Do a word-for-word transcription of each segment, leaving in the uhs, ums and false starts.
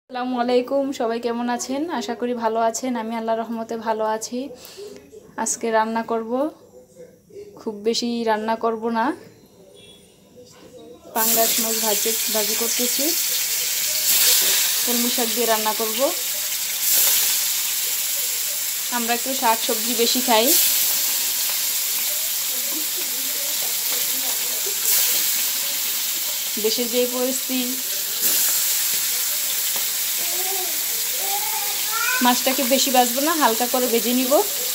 আসসালামু আলাইকুম, সবাই কেমন আছেন? আশা করি ভালো আছেন। আমি আল্লাহর রহমতে ভালো আছি। আজকে রান্না করব, খুব বেশি রান্না করব না। পাঙ্গাস মাছ ভাজি ভাজি করতেছি, কলমি শাক দিয়ে রান্না করব। আমরা একটু শাক সবজি বেশি খাই। দেশের যে পরিস্থিতি, মাছটাকে বেশি ভাজবো না, হালকা করে ভেজে নিব।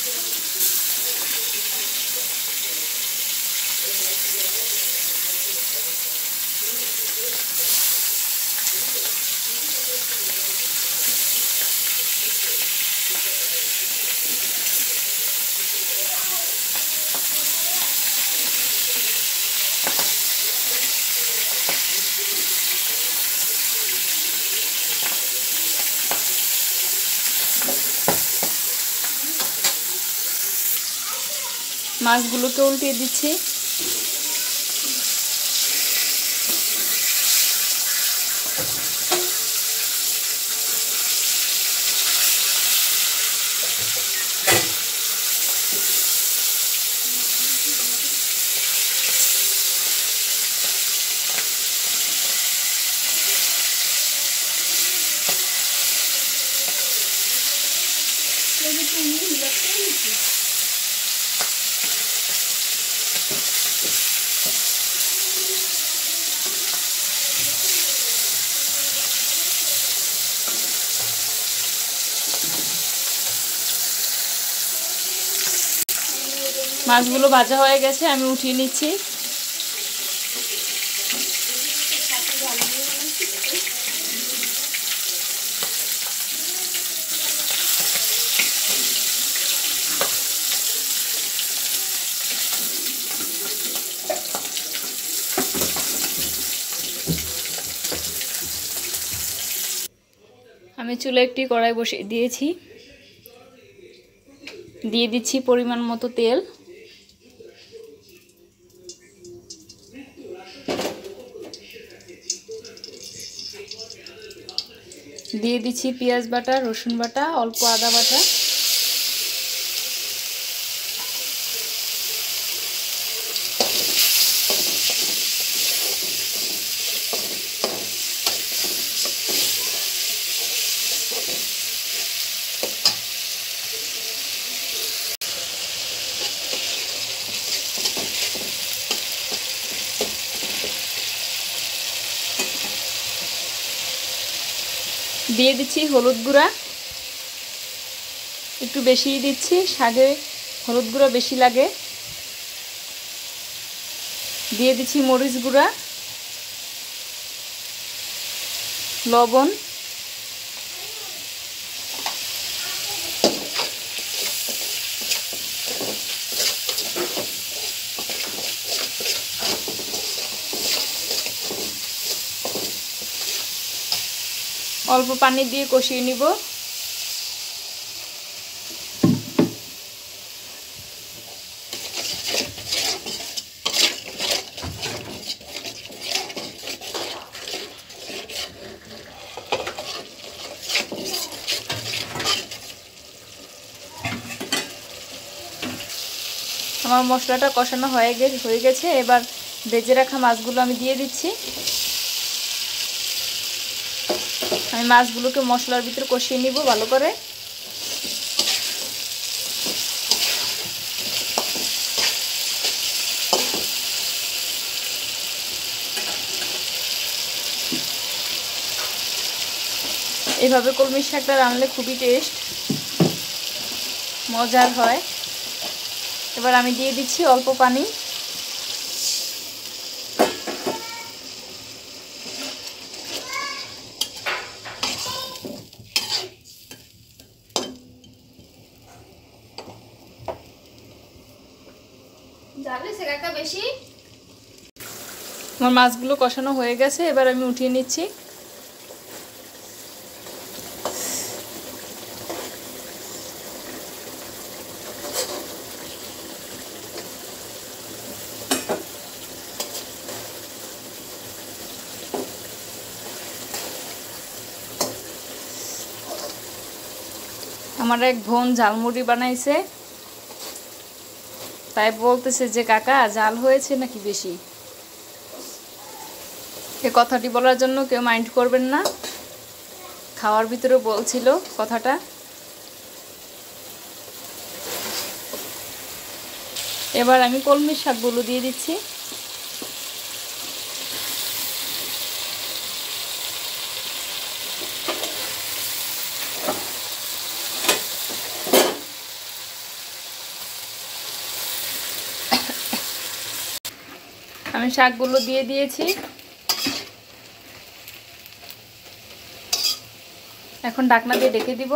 মাছগুলোকে উল্টিয়ে দিচ্ছি। মাছগুলো ভাজা হয়ে গেছে, আমি উঠিয়ে নিচ্ছি। আমি চুলে একটি কড়াই বসিয়ে দিয়েছি, দিয়ে দিচ্ছি পরিমাণ মতো তেল। দিয়ে দিচ্ছি পেঁয়াজ বাটা, রসুন বাটা, অল্প আদা বাটা। দিয়ে দিচ্ছি হলুদ গুঁড়া, একটু বেশিই দিচ্ছি, শাকে হলুদ গুঁড়া বেশি লাগে। দিয়ে দিচ্ছি মরিচ গুঁড়া, লবণ, অল্প পানি দিয়ে কষিয়ে নিব। আমার মশলাটা কষানো হয়ে গেছে হয়ে গেছে এবার ভেজে রাখা মাছগুলো আমি দিয়ে দিচ্ছি। আমি মাছগুলোকে মশলার ভিতরে কষিয়ে নিব ভালো করে। এইভাবে কলমি শাকটা রান্নলে খুবই টেস্ট, মজার হয়। এবার আমি দিয়ে দিচ্ছি অল্প পানি। আমার মাছগুলো কষানো হয়ে গেছে, এবার আমি উঠিয়ে নিচ্ছি। আমার এক বোন ঝালমুড়ি বানাইছে, তাই বলতেছে যে কাকা ঝাল হয়েছে নাকি বেশি। এই কথাটি বলার জন্য কেউ মাইন্ড করবেন না, খাওয়ার ভিতরে বলছিল কথাটা। এবার আমি কলমির শাকগুলো দিয়ে দিচ্ছি। আমি শাকগুলো দিয়ে দিয়েছি। এখন ঢাকনা দিয়ে ঢেকে দিব।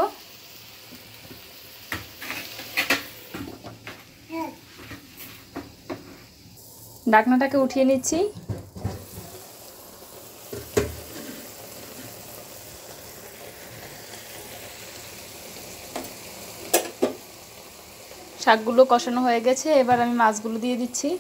ঢাকনাটাকে উঠিয়ে নিচ্ছি। শাকগুলো কষানো হয়ে গেছে, এবার আমি মাছগুলো দিয়ে দিচ্ছি।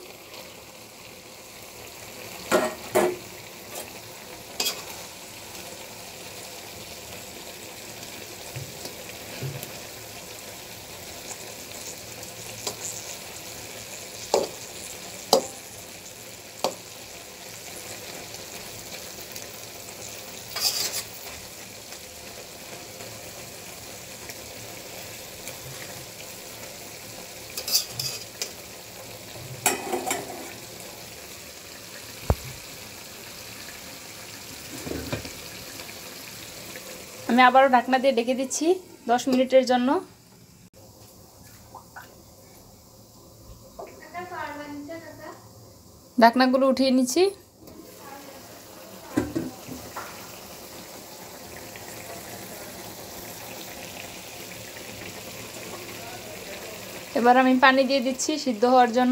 আমি আবারও ঢাকনা দিয়ে ঢেকে দিচ্ছি দশ মিনিটের জন্য। ঢাকনাগুলো উঠিয়ে নিচ্ছি। এবার আমি পানি দিয়ে দিচ্ছি সিদ্ধ হওয়ার জন্য।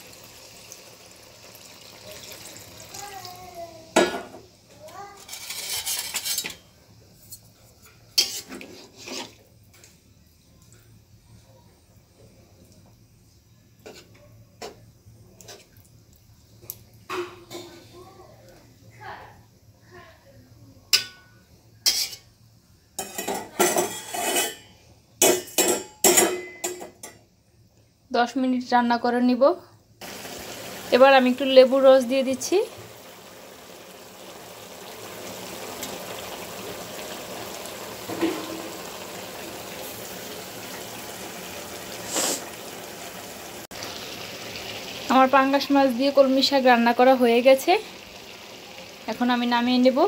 দশ মিনিট রান্না করে নিব। এবার আমি একটু লেবুর রস দিয়ে দিচ্ছি। আমার পাঙ্গাস মাছ দিয়ে কলমি শাক রান্না করা হয়ে গেছে, এখন আমি নামিয়ে নেব।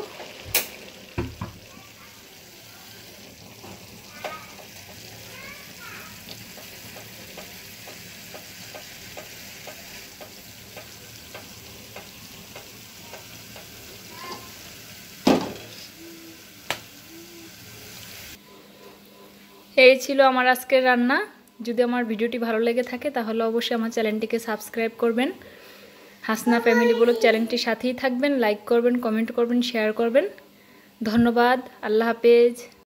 এই ছিল আমার আজকের রান্না। যদি আমার ভিডিওটি ভালো লেগে থাকে তাহলে অবশ্যই আমার চ্যানেলটিকে সাবস্ক্রাইব করবেন। হাসনা ফ্যামিলি ব্লগ চ্যানেলটির সাথেই থাকবেন, লাইক করবেন, কমেন্ট করবেন, শেয়ার করবেন। ধন্যবাদ। আল্লাহ হাফেজ।